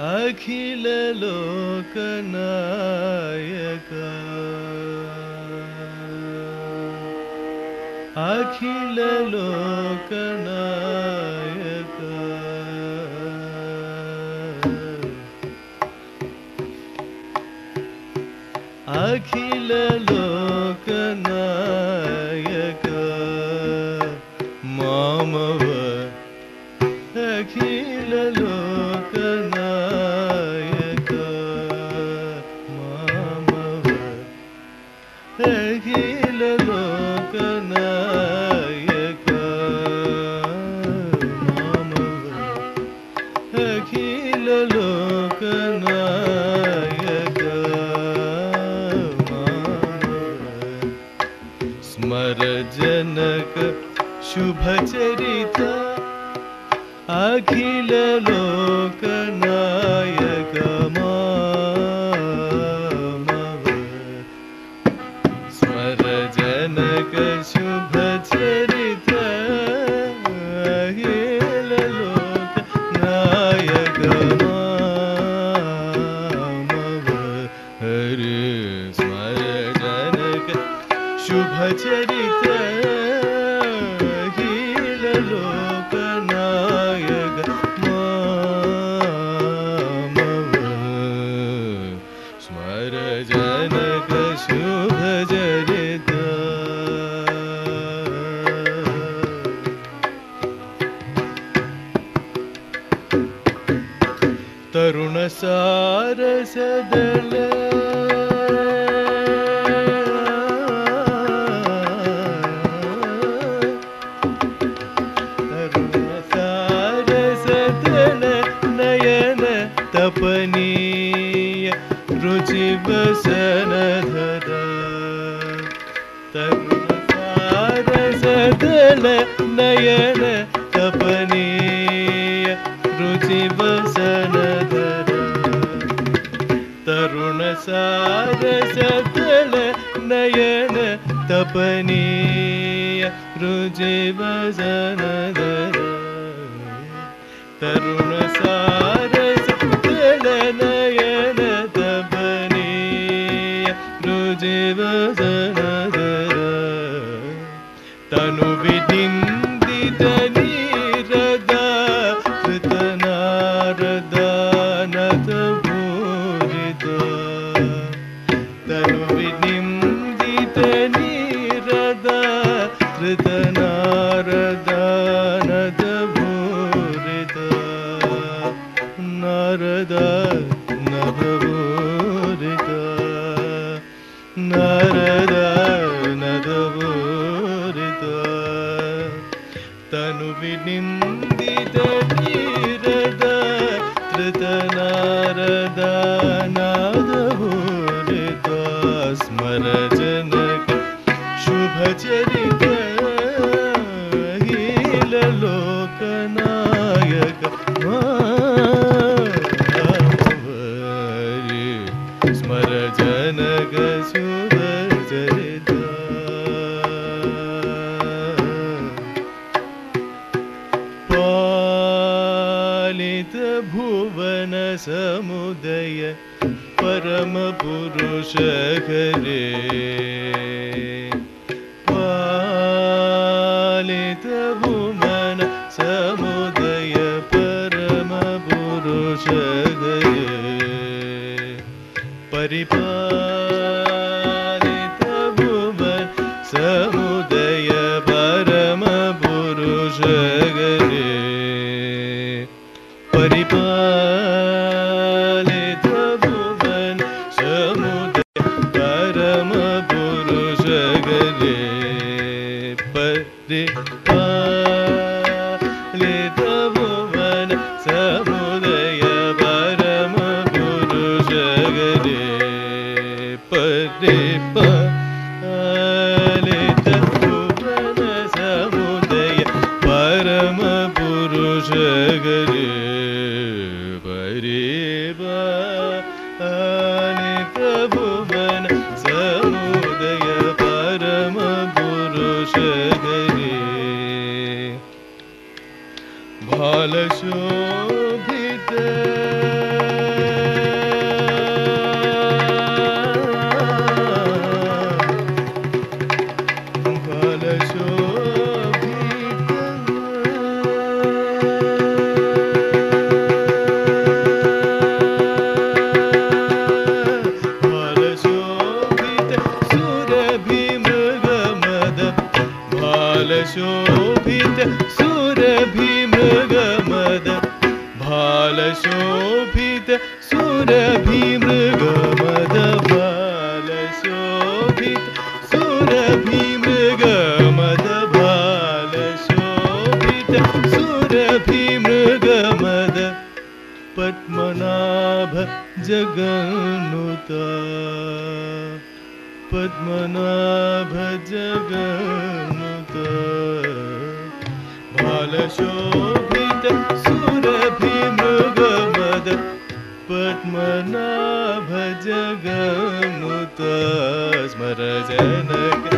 अखिल लोकनायका अखिल लोकनायका अखिल लोकनायका मामव अखिल लोकनायका मामव अखिल लोकनायका मामव अखिल लोकनायका स्मर जनक शुभ चरिता अखिल लोकनायक मामव स्मर जनक शुभ चरिता अखिल लोकनायक मामव हरे स्मर जनक शुभ चरिता अखिल लोकनायक मामव स्मर जनक शुभ चरिता तरुण सारसदल तपनीय रुचि वसनधर तरुण सारसदल नयन तपनीय रुचि वसनधर तरुण सारसदल नयन तपनीय रुचि वसनधर तरुण नयन तपनीय रुचि वसनधर तनु विनिन्दित नीरदा कृतनारदा नत भूरित तनु विनिन्दित नीरदा कृतनारदा नत भूरित नारदा नभूरिता नारदा नभूरिता तनु विनिन्दित नीरदा कृतनारदा नादभूरिता स्मर जनक शुभ चरिता अखिल लोकनायक स्मर जनक शुभ चरिता पालित भुवन समुदय परम पुरुष हरे पालित भुवन समुदय परम पुरुष हरे परिपालित भुवन समुदय परम पुरुष हरे परिपालित भुवन समुदय परम पुरुष हरे परिपालित भुवन समुदय परम पुरुष हरे परिपालित भुवन समुदय परम पुरुष हरे परिपालित भुवन समुदय परम पुरुष हरे भाल शोभित भालशोभित सुरभिमृगमद भालशोभित सुरभिमृगमद भालशोभित सुरभिमृगमद भालशोभित सुरभिमृगमद पद्मनाभ जगन्नुता पद्मनाभ जगन्नुता भालशोभित सुरभिमृगमद पद्मनाभ जगन्नुता स्मर जनक